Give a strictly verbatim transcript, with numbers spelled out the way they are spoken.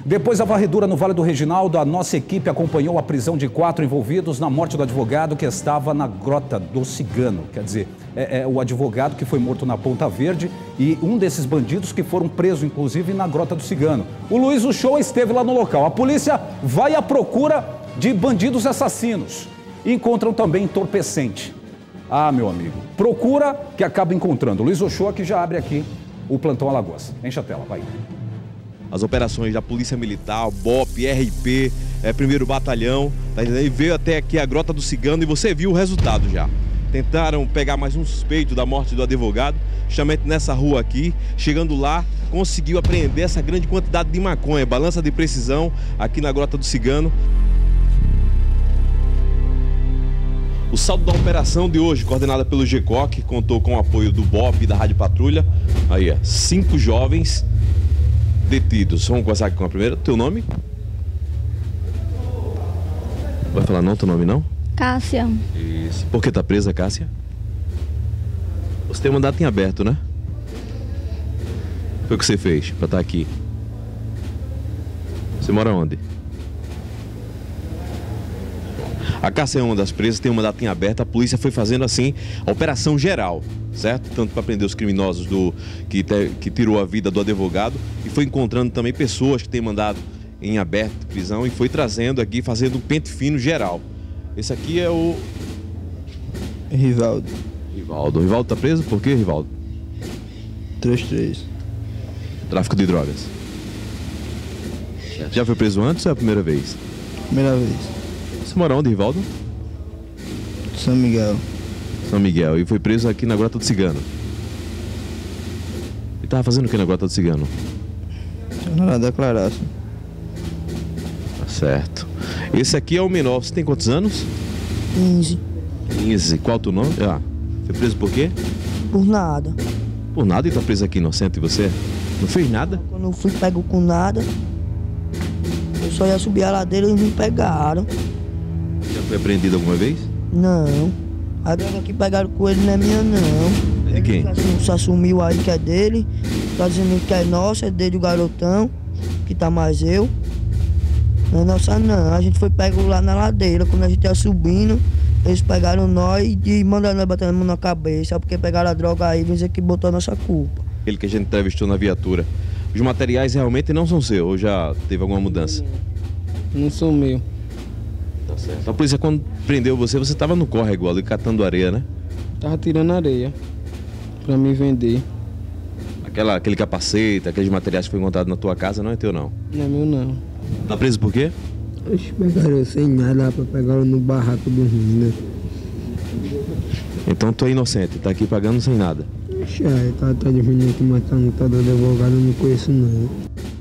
Depois da varredura no Vale do Reginaldo, a nossa equipe acompanhou a prisão de quatro envolvidos na morte do advogado que estava na Grota do Cigano. Quer dizer, é, é o advogado que foi morto na Ponta Verde e um desses bandidos que foram presos, inclusive, na Grota do Cigano. O Luiz Uchoa esteve lá no local. A polícia vai à procura de bandidos assassinos. E encontram também entorpecente. Ah, meu amigo, procura que acaba encontrando. Luiz Uchoa que já abre aqui o Plantão Alagoas. Enche a tela, vai. As operações da Polícia Militar, B O P, R P, é, primeiro Batalhão, tá entendendo? E veio até aqui a Grota do Cigano e você viu o resultado já. Tentaram pegar mais um suspeito da morte do advogado, justamente nessa rua aqui. Chegando lá, conseguiu apreender essa grande quantidade de maconha, balança de precisão aqui na Grota do Cigano. O saldo da operação de hoje, coordenada pelo G C O C, contou com o apoio do B O P e da Rádio Patrulha. Aí, ó, cinco jovens detidos. Vamos começar aqui com a primeira. Teu nome? Vai falar não, teu nome não? Cássia. Isso. Por que tá presa, Cássia? Você tem mandato em aberto, né? Foi o que você fez pra estar aqui? Você mora onde? A Cássia é uma das presas, tem um mandato em aberto. A polícia foi fazendo assim a operação geral, certo? Tanto para prender os criminosos do, que, te, que tirou a vida do advogado e foi encontrando também pessoas que têm mandado em aberto de prisão e foi trazendo aqui, fazendo um pente fino geral. Esse aqui é o... Rivaldo. Rivaldo. O Rivaldo tá preso por quê, Rivaldo? três três. Tráfico de drogas. Já foi preso antes ou é a primeira vez? Primeira vez. Você mora onde, Rivaldo? São Miguel. São Miguel. E foi preso aqui na Grota do Cigano. E tava fazendo o que na Grota do Cigano? Na declaração. Tá certo. Esse aqui é o menor. Você tem quantos anos? quinze. quinze. Qual o teu nome? Ah, foi preso por quê? Por nada. Por nada e tá preso aqui inocente, e você? Não fez nada? Quando eu fui pego com nada, eu só ia subir a ladeira e eles me pegaram. Já foi apreendido alguma vez? Não. A droga que pegaram com ele não é minha, não. É de quem? Se assumiu aí que é dele. Tá dizendo que é nossa, é dele o garotão, que tá mais eu. Não é nossa, não. A gente foi pego lá na ladeira. Quando a gente ia subindo, eles pegaram nós e mandaram nós bater a mão na cabeça. Porque pegaram a droga aí e dizer que botou a nossa culpa. Ele que a gente entrevistou na viatura. Os materiais realmente não são seus, ou já teve alguma mudança? Não sou meu. Tá certo. A polícia, quando prendeu você, você estava no córrego ali catando areia, né? Tava tirando areia pra me vender. Aquela, aquele capacete, aqueles materiais que foi encontrado na tua casa, não é teu, não? Não é meu, não. Tá preso por quê? Eles pegaram sem nada pra pegar no barraco dormindo, né? Então tu é inocente, tá aqui pagando sem nada. Ixi, aí tá, tá de menino que matando todo advogado, eu não conheço não.